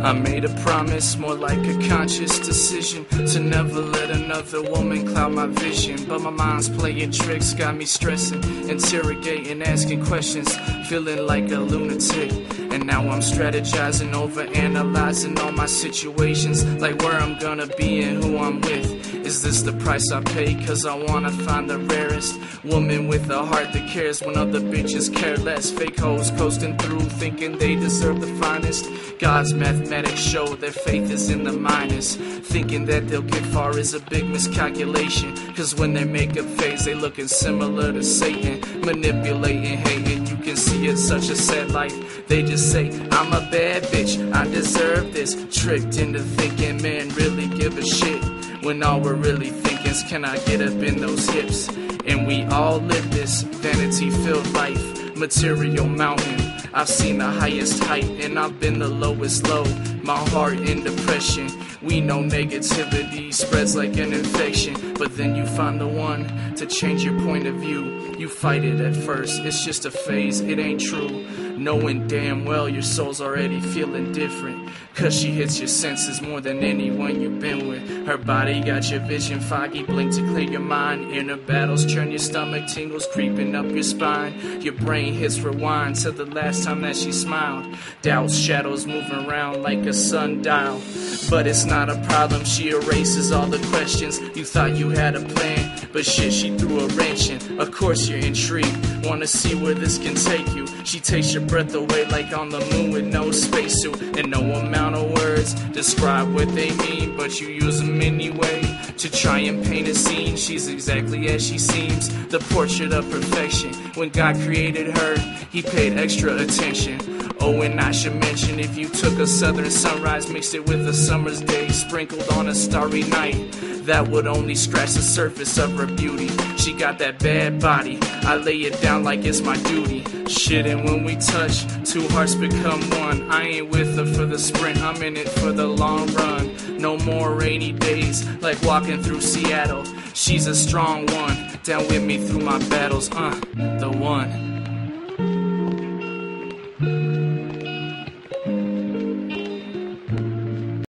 I made a promise, more like a conscious decision, to never let another woman cloud my vision. But my mind's playing tricks, got me stressing, interrogating, asking questions, feeling like a lunatic. And now I'm strategizing, over analyzing all my situations, like where I'm gonna be and who I'm with. Is this the price I pay? Cause I wanna find the rarest woman with a heart that cares when other bitches care less. Fake hoes coasting through, thinking they deserve the finest. God's mathematics show their faith is in the minus. Thinking that they'll get far is a big miscalculation, cause when they make a phase they looking similar to Satan, manipulating, hating. You can see it's such a sad life. They just say, I'm a bad bitch, I deserve this. Tricked into thinking men really give a shit, when all we're really thinking is, can I get up in those hips? And we all live this vanity-filled life, material mountain. I've seen the highest height and I've been the lowest low. My heart in depression. We know negativity spreads like an infection, but then you find the one to change your point of view. You fight it at first, it's just a phase, it ain't true. Knowing damn well your soul's already feeling different, cause she hits your senses more than anyone you've been with. Her body got your vision foggy, blink to clear your mind. Inner battles churn your stomach, tingles creeping up your spine. Your brain hits rewind to the last time that she smiled. Doubts, shadows moving around like a sundial. But it's not a problem, she erases all the questions. You thought you had a plan, but shit, she threw a wrench in. Of course you're intrigued, wanna see where this can take you. She takes your breath away like on the moon with no spacesuit. And no amount of words describe what they mean, but you use them anyway to try and paint a scene. She's exactly as she seems, the portrait of perfection. When God created her, he paid extra attention. Oh, and I should mention, if you took a southern sunrise, mixed it with a summer's day, sprinkled on a starry night, that would only scratch the surface of her beauty. She got that bad body, I lay it down like it's my duty. Shit, and when we touch, two hearts become one. I ain't with her for the sprint, I'm in it for the long run. No more rainy days, like walking through Seattle. She's a strong one, down with me through my battles, the one.